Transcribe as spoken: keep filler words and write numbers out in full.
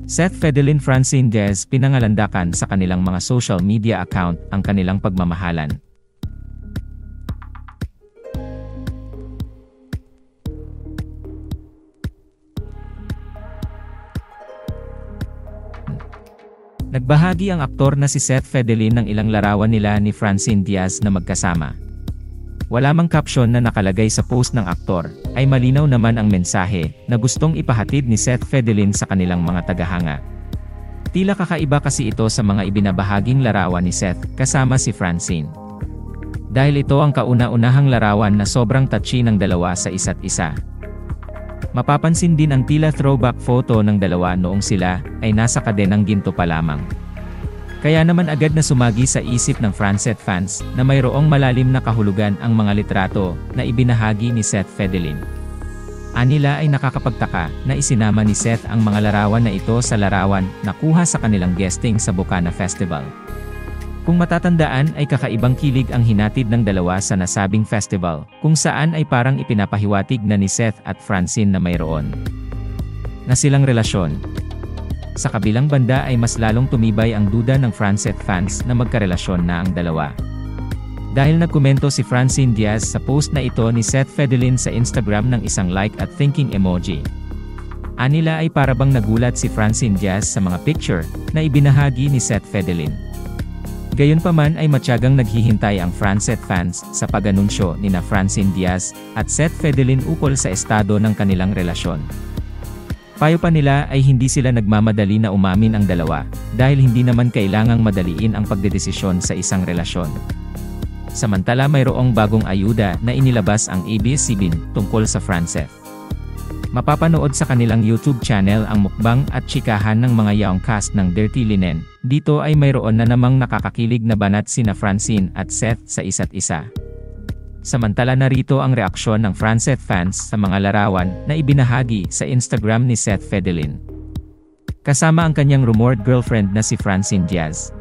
Seth Fedelin Francine Diaz pinangalandakan sa kanilang mga social media account ang kanilang pagmamahalan. Nagbahagi ang aktor na si Seth Fedelin ng ilang larawan nila ni Francine Diaz na magkasama. Wala mang caption na nakalagay sa post ng aktor, ay malinaw naman ang mensahe na gustong ipahatid ni Seth Fedelin sa kanilang mga tagahanga. Tila kakaiba kasi ito sa mga ibinabahaging larawan ni Seth kasama si Francine. Dahil ito ang kauna-unahang larawan na sobrang touchy ng dalawa sa isa't isa. Mapapansin din ang tila throwback photo ng dalawa noong sila ay nasa kadenang ginto pa lamang. Kaya naman agad na sumagi sa isip ng Francette fans na mayroong malalim na kahulugan ang mga litrato na ibinahagi ni Seth Fedelin. Anila ay nakakapagtaka na isinama ni Seth ang mga larawan na ito sa larawan na kuha sa kanilang guesting sa Bocana Festival. Kung matatandaan ay kakaibang kilig ang hinatid ng dalawa sa nasabing festival, kung saan ay parang ipinapahiwatig na ni Seth at Francine na mayroon na silang relasyon. Sa kabilang banda ay mas lalong tumibay ang duda ng Francette fans na magkarelasyon na ang dalawa. Dahil nagkomento si Francine Diaz sa post na ito ni Seth Fedelin sa Instagram ng isang like at thinking emoji. Anila ay parabang nagulat si Francine Diaz sa mga picture na ibinahagi ni Seth Fedelin. Gayunpaman ay matyagang naghihintay ang Francette fans sa pag-anunsyo ni na Francine Diaz at Seth Fedelin ukol sa estado ng kanilang relasyon. Payo pa nila ay hindi sila nagmamadali na umamin ang dalawa, dahil hindi naman kailangang madaliin ang pagdedesisyon sa isang relasyon. Samantala mayroong bagong ayuda na inilabas ang A B S C B N tungkol sa Francette. Mapapanood sa kanilang YouTube channel ang mukbang at chikahan ng mga yaong cast ng Dirty Linen. Dito ay mayroon na namang nakakakilig na banat sina Francine at Seth sa isa't isa. Samantala narito ang reaksyon ng Francette fans sa mga larawan na ibinahagi sa Instagram ni Seth Fedelin. Kasama ang kanyang rumored girlfriend na si Francine Diaz.